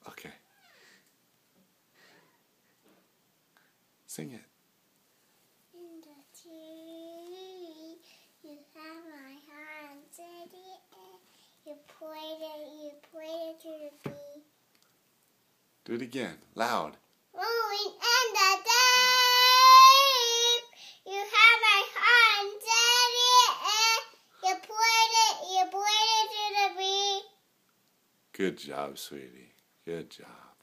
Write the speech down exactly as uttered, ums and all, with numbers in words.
Okay. Sing it. In the tree, you have my hand steady, you pointed, you pointed to the bee. Do it again, loud. Rolling in the deep, you have my hand steady, you pointed, you pointed to the bee. Good job, sweetie. Good job.